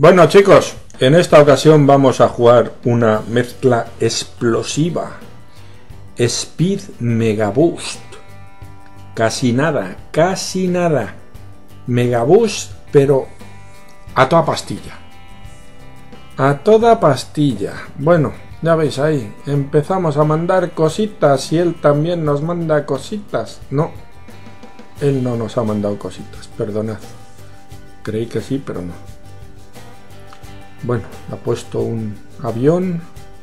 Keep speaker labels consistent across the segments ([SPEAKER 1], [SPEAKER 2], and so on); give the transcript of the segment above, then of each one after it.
[SPEAKER 1] Bueno chicos, en esta ocasión vamos a jugar una mezcla explosiva. Speed Mega Boost. Casi nada. Mega Boost, pero a toda pastilla. A toda pastilla. Bueno, ya veis ahí. Empezamos a mandar cositas y él también nos manda cositas. No, él no nos ha mandado cositas, perdonad. Creí que sí, pero no. Bueno, ha puesto un avión.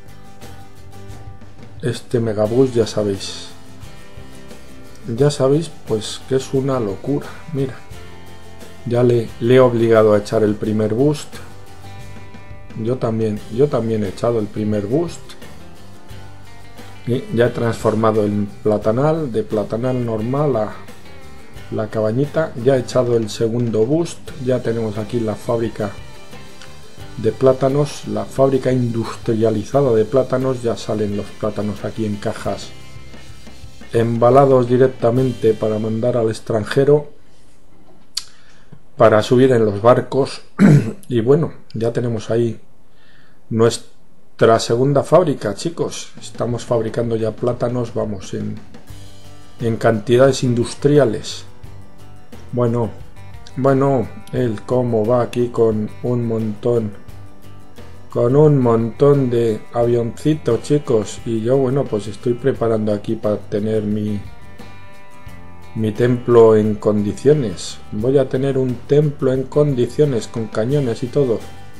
[SPEAKER 1] Este Megaboost ya sabéis. Ya sabéis pues que es una locura. Mira. Ya le he obligado a echar el primer boost. Yo también he echado el primer boost. Y ya he transformado el platanal de platanal normal a la cabañita. Ya he echado el segundo boost. Ya tenemos aquí la fábrica de plátanos, la fábrica industrializada de plátanos. Ya salen los plátanos aquí en cajas embalados directamente para mandar al extranjero, para subir en los barcos. Y bueno, ya tenemos ahí nuestra segunda fábrica, chicos. Estamos fabricando ya plátanos, vamos, en cantidades industriales. Bueno, él cómo va aquí con un montón de avioncitos, chicos. Y yo, bueno, pues estoy preparando aquí para tener mi templo en condiciones. Voy a tener un templo en condiciones con cañones y todo.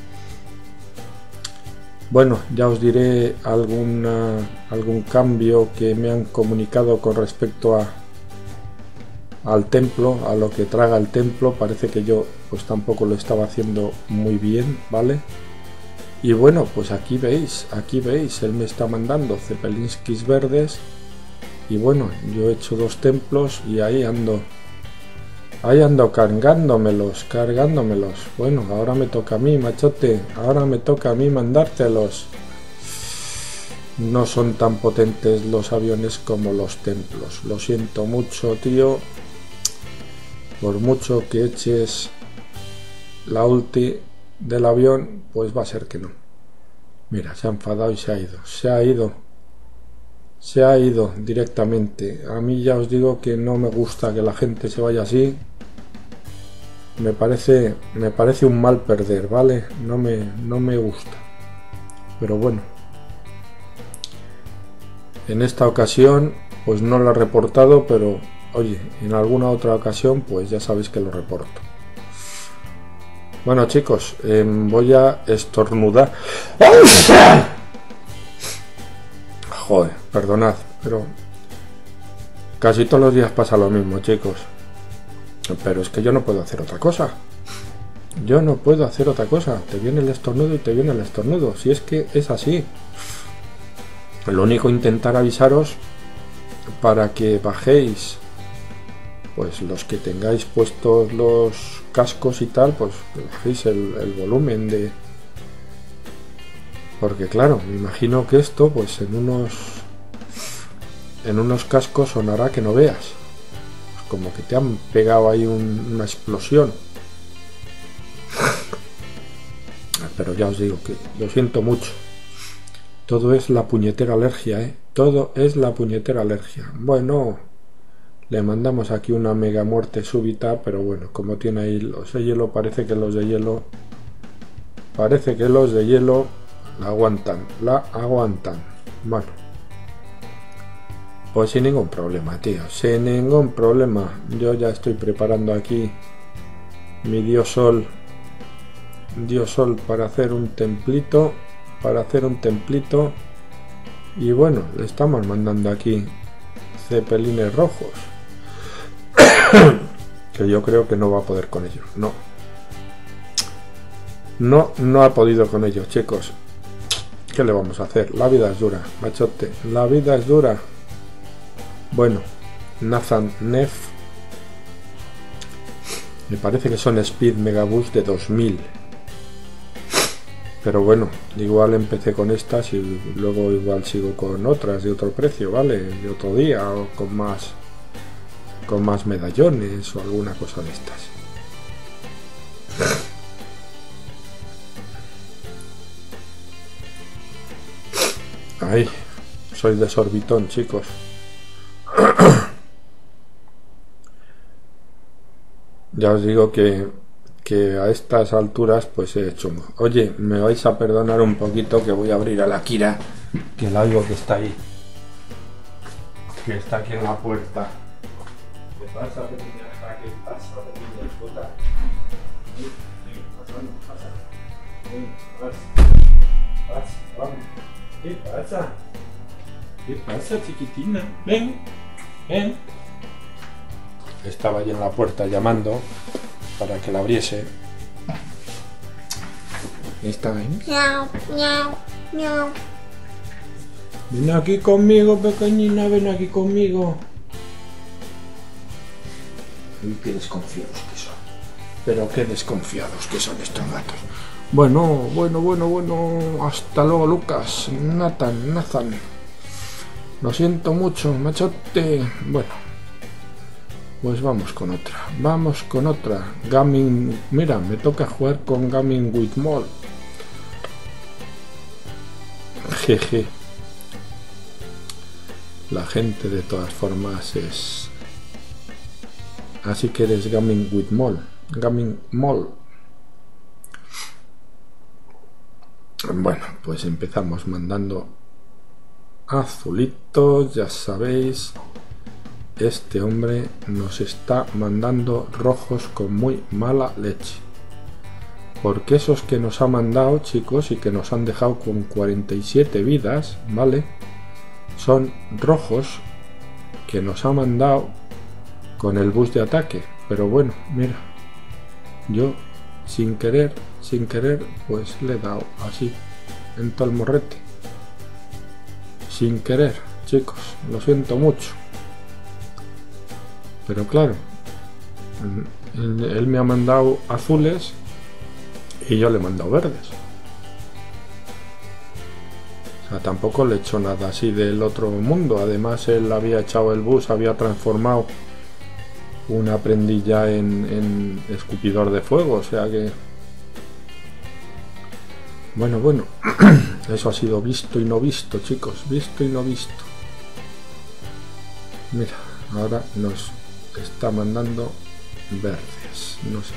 [SPEAKER 1] Bueno, ya os diré algún cambio que me han comunicado con respecto al templo, a lo que traga el templo. Parece que yo pues tampoco lo estaba haciendo muy bien, ¿vale? Y bueno, pues aquí veis, él me está mandando Zepelinskis verdes. Y bueno, yo he hecho 2 templos y ahí ando cargándomelos. Bueno, ahora me toca a mí, machote, ahora me toca a mí mandártelos. No son tan potentes los aviones como los templos. Lo siento mucho, tío. Por mucho que eches la ulti del avión, pues va a ser que no. Mira, se ha enfadado y se ha ido directamente. A mí ya os digo que no me gusta que la gente se vaya así. Me parece un mal perder, ¿vale? No me gusta. Pero bueno, en esta ocasión pues no lo he reportado, pero oye, en alguna otra ocasión pues ya sabéis que lo reporto. Bueno chicos, voy a estornudar. Joder, perdonad, pero casi todos los días pasa lo mismo, chicos. Pero es que yo no puedo hacer otra cosa. Te viene el estornudo y te viene el estornudo. Si es que es así. Lo único, intentar avisaros para que bajéis, pues los que tengáis puestos los cascos y tal, pues que bajéis el volumen de... Porque claro, me imagino que esto pues en unos cascos sonará que no veas. Pues como que te han pegado ahí una explosión. Pero ya os digo que lo siento mucho. Todo es la puñetera alergia, ¿eh? Todo es la puñetera alergia. Bueno, le mandamos aquí una mega muerte súbita, pero bueno, como tiene ahí los de hielo, parece que los de hielo la aguantan. Bueno, pues sin ningún problema, tío, sin ningún problema. Yo ya estoy preparando aquí mi dios sol para hacer un templito, y bueno, le estamos mandando aquí cepelines rojos. Que yo creo que no va a poder con ellos. No ha podido con ellos, chicos. ¿Qué le vamos a hacer? La vida es dura, machote. La vida es dura. Bueno, Nathan Neff. Me parece que son Speed Mega Boost de 2000. Pero bueno, igual empecé con estas y luego igual sigo con otras de otro precio, ¿vale? De otro día, o con más medallones o alguna cosa de estas. Ahí, soy de sorbitón, chicos. Ya os digo que a estas alturas pues he hecho... Oye, me vais a perdonar un poquito que voy a abrir a la Kira, que la oigo que está ahí. Que está aquí en la puerta. ¿Qué pasa, pequeña? ¿Qué pasa, pequeña? Puta. ¿Qué pasa? ¿Qué pasa, chiquitina? Ven, ven. Estaba ahí en la puerta llamando para que la abriese. Estaba ahí.
[SPEAKER 2] Miau, miau, miau.
[SPEAKER 1] Ven aquí conmigo, pequeñina, ven aquí conmigo. Uy, qué desconfiados que son. Pero qué desconfiados que son estos gatos. Bueno. Hasta luego, Lucas. Nathan. Lo siento mucho, machote. Bueno. Pues vamos con otra. Gaming. Mira, me toca jugar con Gaming with Mall. Jeje. La gente de todas formas es... Así que eres Gaming with Mall. Gaming Mall. Bueno, pues empezamos mandando azulitos, ya sabéis. Este hombre nos está mandando rojos con muy mala leche. Porque esos que nos ha mandado, chicos, y que nos han dejado con 47 vidas, ¿vale? Son rojos que nos ha mandado con el bus de ataque. Pero bueno, mira, yo sin querer, pues le he dado así, en todo el morrete. Sin querer, chicos, lo siento mucho. Pero claro, él me ha mandado azules y yo le he mandado verdes. O sea, tampoco le he hecho nada así del otro mundo. Además, él había echado el bus, había transformado una prendilla en escupidor de fuego. O sea que... Bueno. Eso ha sido visto y no visto, chicos. Visto y no visto. Mira, ahora nos está mandando verdes.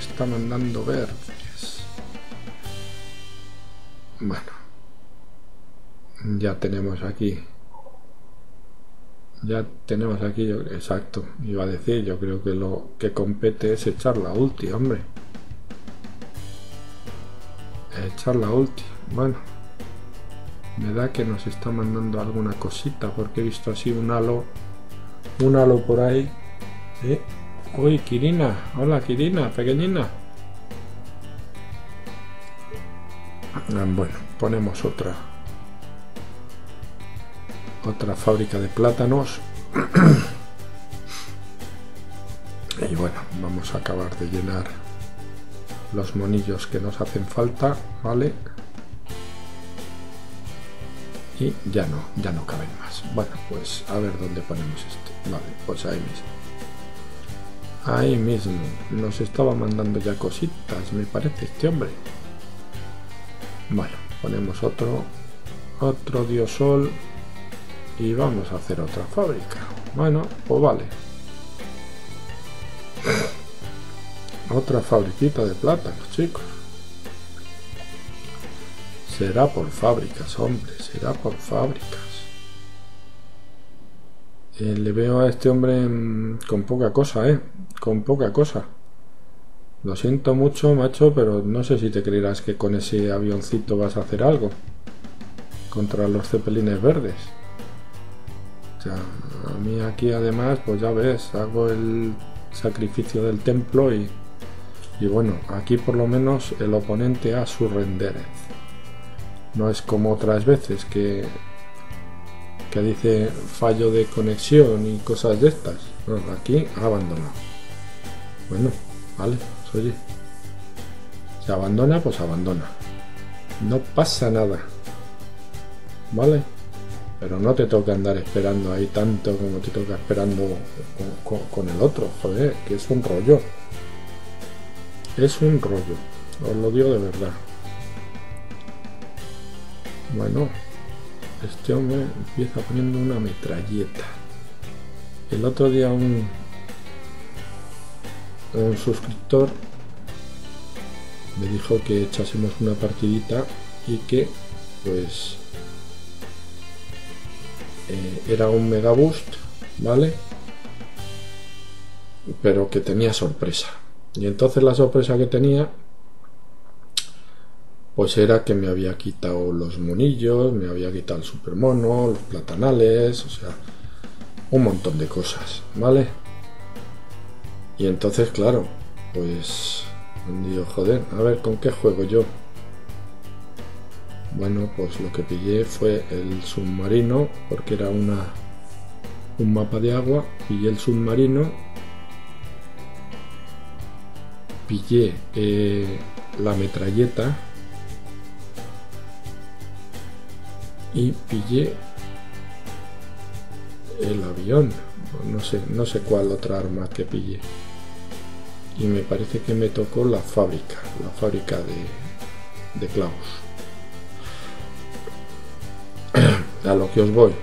[SPEAKER 1] Bueno, ya tenemos aquí, exacto, iba a decir, yo creo que lo que compete es echar la ulti, hombre. Bueno, me da que nos está mandando alguna cosita, porque he visto así un halo por ahí. Uy, Kirina, hola Kirina, pequeñina. Bueno, ponemos otra fábrica de plátanos. Y bueno, vamos a acabar de llenar los monillos que nos hacen falta, ¿vale? Y ya no caben más. Bueno, pues a ver dónde ponemos este. Vale, pues ahí mismo. Nos estaba mandando ya cositas, me parece, este hombre. Bueno, ponemos otro diosol y vamos a hacer otra fábrica. Bueno, pues vale. Otra fabriquita de plátanos, chicos. Será por fábricas, hombre, será por fábricas. Le veo a este hombre con poca cosa, con poca cosa. Lo siento mucho, macho, pero no sé si te creerás que con ese avioncito vas a hacer algo contra los cepelines verdes. O sea, a mí aquí además, pues ya ves, hago el sacrificio del templo y bueno, aquí por lo menos el oponente ha surrendered. No es como otras veces que dice fallo de conexión y cosas de estas. No, aquí ha abandonado. Bueno, vale, pues oye, se abandona, pues abandona. No pasa nada, ¿vale? Pero no te toca andar esperando ahí tanto como te toca esperando con el otro, joder, que es un rollo. Es un rollo, os lo digo de verdad. Bueno, este hombre empieza poniendo una metralleta. El otro día un suscriptor me dijo que echásemos una partidita y que pues era un mega boost, ¿vale? Pero que tenía sorpresa. Y entonces la sorpresa que tenía pues era que me había quitado los monillos, me había quitado el supermono, los platanales, o sea, un montón de cosas, ¿vale? Y entonces, claro, pues digo, joder, a ver, ¿con qué juego yo? Bueno, pues lo que pillé fue el submarino, porque era un mapa de agua. Pillé el submarino, pillé la metralleta y pillé el avión. No sé cuál otra arma que pillé. Y me parece que me tocó la fábrica de Klaus. A lo que os voy.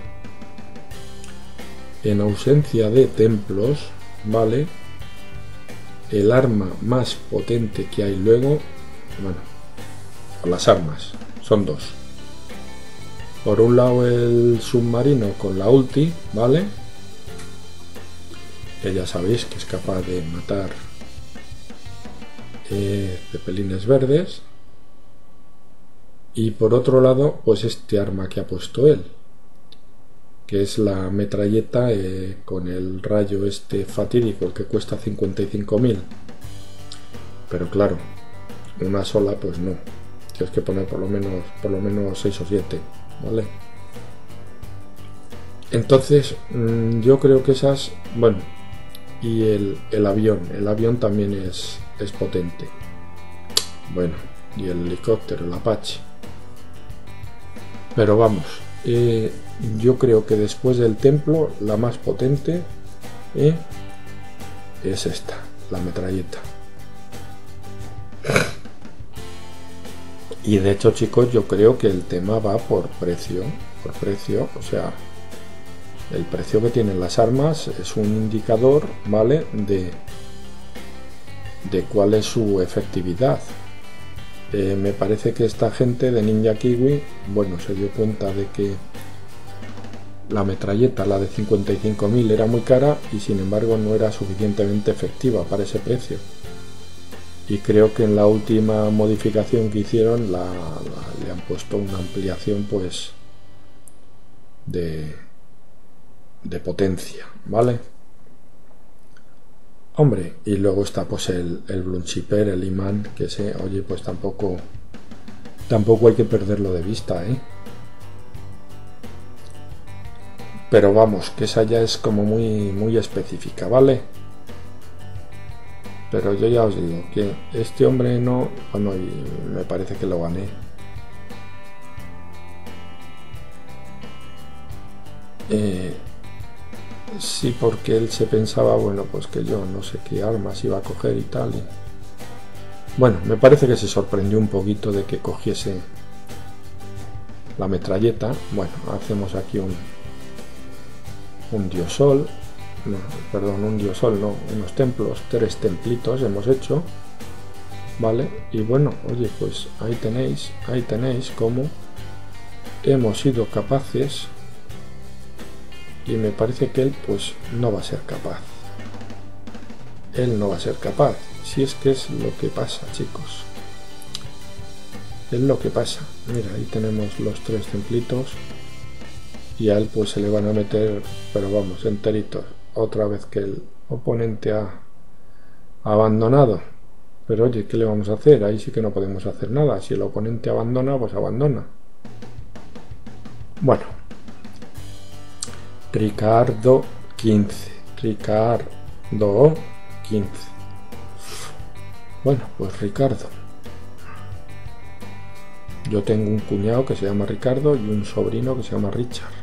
[SPEAKER 1] En ausencia de templos, ¿vale? El arma más potente que hay luego, bueno, las armas son dos. Por un lado el submarino con la ulti, ¿vale? Que ya sabéis que es capaz de matar cepelines verdes. Y por otro lado, pues este arma que ha puesto él, que es la metralleta con el rayo este fatídico, el que cuesta 55.000. Pero claro, una sola pues no, tienes que poner por lo menos 6 o 7, ¿vale? Entonces yo creo que esas, bueno, y el avión también es potente, bueno, y el helicóptero, el Apache. Pero vamos, yo creo que después del templo la más potente es esta, la metralleta. Y de hecho, chicos, yo creo que el tema va por precio, o sea, el precio que tienen las armas es un indicador, ¿vale? De cuál es su efectividad. Me parece que esta gente de Ninja Kiwi, bueno, se dio cuenta de que la metralleta, la de 55.000, era muy cara y sin embargo no era suficientemente efectiva para ese precio. Y creo que en la última modificación que hicieron le han puesto una ampliación pues de potencia, ¿vale? Hombre, y luego está pues el Blunchipper, el imán, que ese, oye, pues tampoco hay que perderlo de vista, ¿eh? Pero vamos, que esa ya es como muy específica, ¿vale? Pero yo ya os digo que este hombre no, bueno, y me parece que lo gané. Sí, porque él se pensaba, bueno, pues que yo no sé qué armas iba a coger y tal. Y bueno, me parece que se sorprendió un poquito de que cogiese la metralleta. Bueno, hacemos aquí un diosol. No, perdón, un diosol, no, unos templos, 3 templitos hemos hecho, ¿vale? Y bueno, oye, pues ahí tenéis cómo hemos sido capaces. Y me parece que él pues no va a ser capaz. Él no va a ser capaz. Si es que es lo que pasa, chicos. Es lo que pasa. Mira, ahí tenemos los 3 templitos. Y a él pues se le van a meter, pero vamos, enteritos. Otra vez que el oponente ha abandonado. Pero oye, ¿qué le vamos a hacer? Ahí sí que no podemos hacer nada. Si el oponente abandona, pues abandona. Bueno. Ricardo 15. Ricardo 15. Bueno, pues Ricardo. Yo tengo un cuñado que se llama Ricardo y un sobrino que se llama Richard.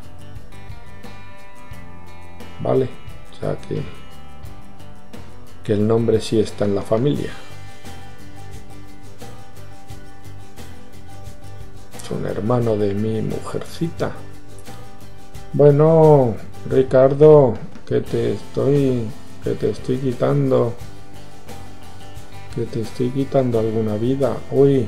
[SPEAKER 1] ¿Vale? O sea que el nombre sí está en la familia. Es un hermano de mi mujercita. Bueno, Ricardo, que te estoy quitando. Que te estoy quitando alguna vida. Uy,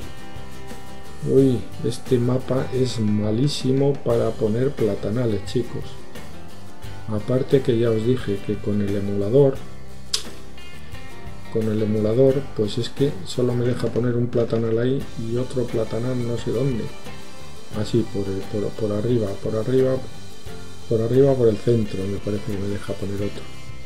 [SPEAKER 1] este mapa es malísimo para poner platanales, chicos. Aparte que ya os dije que con el emulador, pues es que solo me deja poner un platanal ahí y otro platanal no sé dónde. Así, por arriba, por el centro, me parece que me deja poner otro.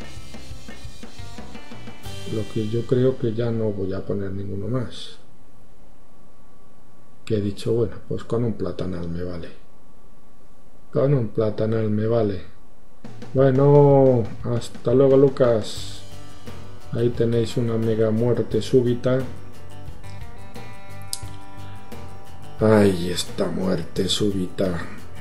[SPEAKER 1] Lo que yo creo que ya no voy a poner ninguno más. Que he dicho, bueno, pues con un platanal me vale. Con un platanal me vale. Bueno, hasta luego, Lucas. Ahí tenéis una mega muerte súbita. Ay, esta muerte súbita.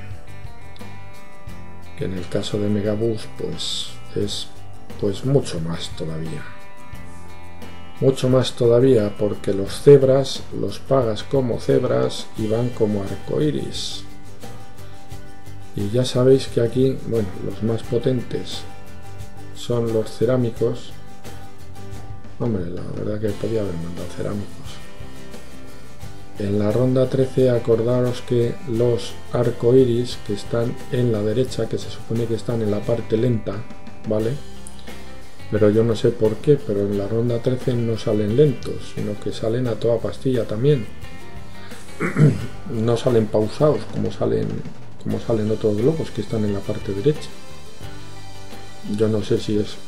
[SPEAKER 1] Que en el caso de Megabus, pues es pues mucho más todavía. Mucho más todavía, porque los cebras los pagas como cebras y van como arcoiris. Y ya sabéis que aquí, bueno, los más potentes son los cerámicos. Hombre, la verdad que podía haber mandado cerámicos. En la ronda 13 acordaros que los arcoiris que están en la derecha, que se supone que están en la parte lenta, ¿vale? Pero yo no sé por qué, pero en la ronda 13 no salen lentos, sino que salen a toda pastilla también. No salen pausados como salen otros globos que están en la parte derecha. Yo no sé si es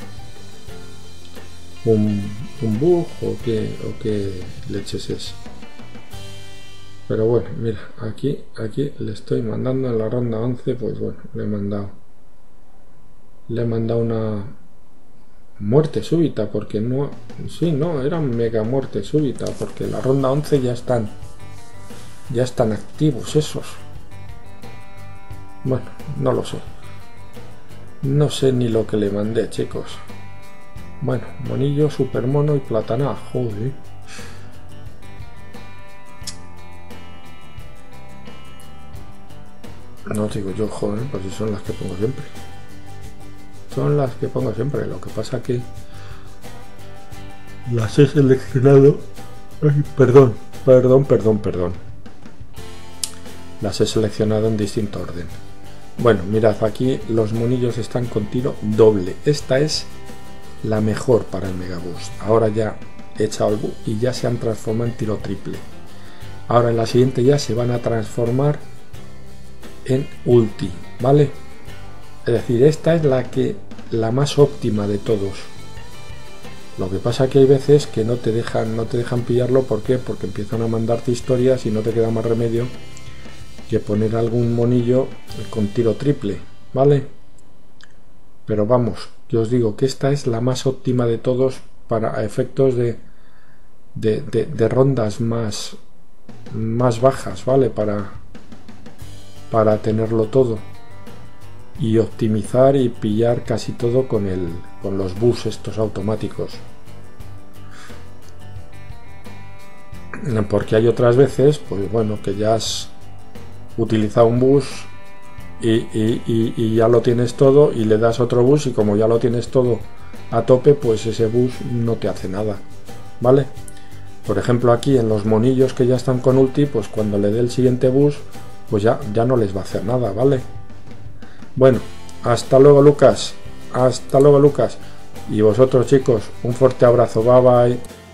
[SPEAKER 1] un bug o qué leches es. Pero bueno, mira, aquí le estoy mandando en la ronda 11, pues bueno, le he mandado una muerte súbita, porque no, sí, no, era mega muerte súbita, porque en la ronda 11 ya están activos esos. Bueno, no lo sé. No sé ni lo que le mandé, chicos. Bueno, monillo, super mono y platana, joder. No digo yo, joder, pues si son las que pongo siempre. Son las que pongo siempre. Lo que pasa que las he seleccionado. Ay, perdón. Las he seleccionado en distinto orden. Bueno, mirad, aquí los monillos están con tiro doble. Esta es la mejor para el Megabus. Ahora ya he echado el bug y ya se han transformado en tiro triple. Ahora en la siguiente ya se van a transformar en ulti, ¿vale? Es decir, esta es la más óptima de todos. Lo que pasa que hay veces que no te dejan pillarlo. ¿Por qué? Porque empiezan a mandarte historias y no te queda más remedio que poner algún monillo con tiro triple, ¿vale? Pero vamos, yo os digo que esta es la más óptima de todos para efectos de rondas más bajas, ¿vale? Para tenerlo todo y optimizar y pillar casi todo con los bus estos automáticos. Porque hay otras veces, pues bueno, que ya has utilizado un bus y ya lo tienes todo y le das otro bus y como ya lo tienes todo a tope, pues ese bus no te hace nada, ¿vale? Por ejemplo, aquí en los monillos que ya están con ulti, pues cuando le dé el siguiente bus, pues ya no les va a hacer nada, ¿vale? Bueno, hasta luego, Lucas. Hasta luego, Lucas. Y vosotros, chicos, un fuerte abrazo. Bye bye.